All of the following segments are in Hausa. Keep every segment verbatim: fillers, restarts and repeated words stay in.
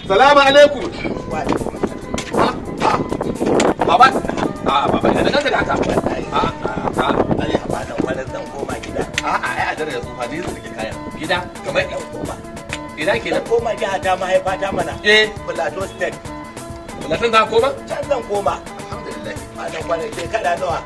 Salamu alaikum. Baba. A baba ina ganka da haka. A a ai ba nan wannan zan koma gida. a a ai a dare da tsufa ne su rike kayan. Gida kamar Zan koma. ina kenan. Zan koma jiha ta mahaifata mana. Eh, Plateau State. latin za koma? Can zan koma. Alhamdulillah. Ba nan kwanan shekara nawa.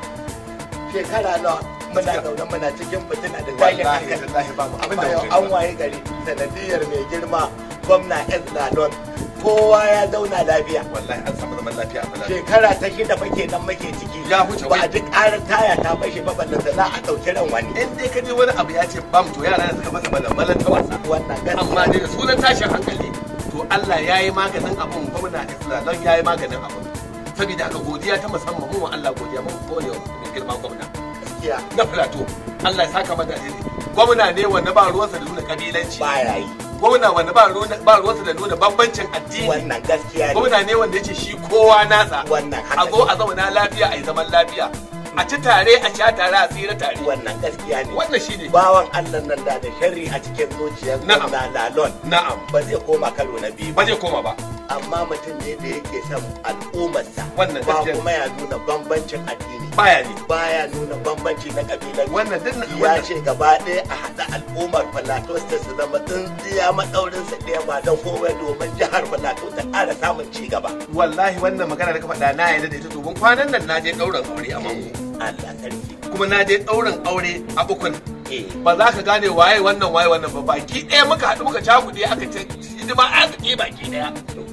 Shekara nawa. Muna zaune muna cikin fitina da tashin Wallahi hankali. wallahi babu abin da Bayan muke an waye gari sanadiyar mai girma gwamna Ezlalon kowa ya zauna lafiya. wallahi an samu zaman lafiya a Falatu. Shekara ta shida fake nan muke ciki. Ya huce Ba wai. a ji ƙarar taya ta bashi ba ballan da za a ɗauki ran wani. In dai ka je wani abu ya ce bam to yara da suka masa malamalan ta wasa. Wannan gaskiya. Amma dai da sunan tashin hankali to Allah ya yi maganin abun gwamna Islam ya yi maganin abun. Saboda haka godiya ta musamman mu wa Allah godiya mun gode wa mai girma gwamna gaskiya. na Plateau. Allah ya saka mana alheri. Gwamna ne wanda ba ruwansa da nuna kabilanci. Ba ya yi. Gwamna wanda ba ruwan- ba ruwansa da nuna bambancin addini. Wannan gaskiya ne. Gwamna ne wanda ya ce shi kowa nasa. Wannan A haka zo ne. a zauna lafiya a yi zaman lafiya. A ci tare a sha tare a tsira tare. Wannan gaskiya ne. Wannan shi ne. Bawan Allah nan da da sharri a cikin zuciyar Na'am. gwamna Lalon Na'am. ba zai koma karo na biyu Ba zai koma ba. amma mutum ne da yake son al'ummarsa Wannan ba gaskiya ne. kuma ya nuna bambancin addini Baya ne. baya nuna bambanci na kabilanci Wannan duk na- ya wannan- ce gaba ɗaya a haɗa al'ummar Plateau State su zama tsintsiya maɗaurin su ɗaya ba don komai domin jihar Plateau ta ƙara samun ci gaba. Wallahi wannan magana da ka faɗa na yarda da ita domin kwanan nan na je ɗaurin aure a Mango. Allah sarki. Kuma na je ɗaurin aure a Ukun. Eh, Ba za ka gane waye wannan waye wannan ba baki ɗaya muka haɗu muka cakuɗe aka ce hidima arziki baki ɗaya.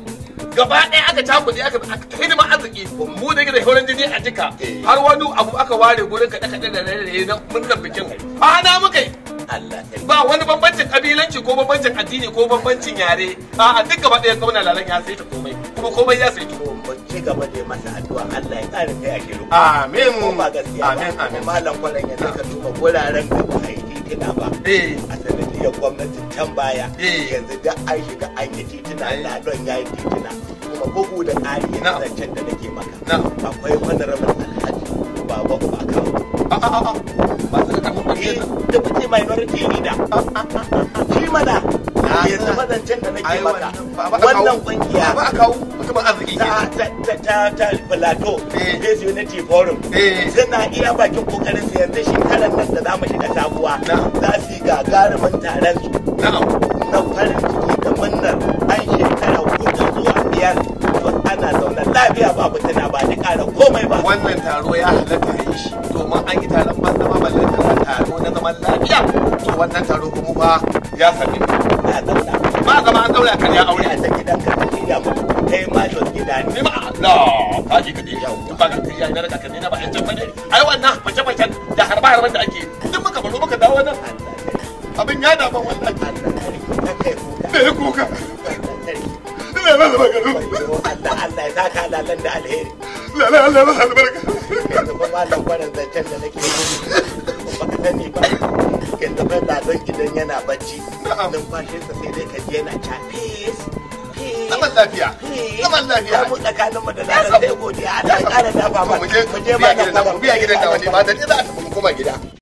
Gaba ɗaya aka cakuɗe aka aka hidima arziki mu da da horon jini a jika Eh. har wani abu aka ware gurin kaɗe kaɗe da raye na murnar bikin. Ana muka yi. Allah sarki. Ba wani bambancin kabilanci ko bambancin addini ko bambancin yare. A'a duk gaba ɗaya gwamna lalan ya saita komai kuma komai ya saita. To mu ci gaba da masa addu'a Allah ya ƙara kai a shiru. Amin. Ko ba gaskiya ba. Amin, amin. Kuma malam kwaran ya ka duba wuraren da ba a yi titina ba. Eh. A sanadiyar gwamnatin can baya. Eh. Yanzu da an shiga an yi titina Eh. Lalon ya yi titina. Kuma bugu da ƙari Na'am. yanzu zancen da nake maka. Na'am. Akwai wani rabin alhaji baba ba kawo. A a a a. Ba su da karfin Eh, bakin da fice minority leader. Shi mana. Yanzu mazancen da nake maka. Wannan kungiya. Ba a kawo mutumin arziki ta ke. ta ta ta Plateau Eh. Peace Unity Forum Eh. suna iya bakin kokarin su yanzu shekarar nan da zamu shiga sabuwa Na'am. za su yi gagarumin taron su Na'am. na farin ciki da murnar an shekara hudu zuwa biyar to ana zaune lafiya ba fitina ba da ƙara komai ba Wannan taro ya halatta a yi shi domin an yi taron ban zama ballan da taro na zaman lafiya. To wannan taro kuma fa ya sami. na zauna Ba zama an daura kan ya aure. a ta gidanka ka shirya mu kai ma don gida ne Ni ma la ka ji kadi yau. Duk ba ka kai na daga kan na ba an can bane. Ai wannan bace bace da harba harban da ake. Duk muka baro muka dawo nan. Abin ya daban wallahi. Allah kai kuka Me ya kuka? Allah sarki Me ya zama garo? Allah Allah ya saka lalan da alheri La la Allah masa albarka. yanzu fa malam kwanan zancen da nake yi ba ka sani ba yanzu fa ladon idan yana bacci Na'am. numfashinsa sai dai ka ji yana ca fes Zaman lafiya. Zaman lafiya. mu tsakanin mu da ladon sai godiya Allah ya kara dafa Mu mana je mu je biya malam gidan nan, mu biya gidan nan wani ba da ni za a tafi mu koma gida.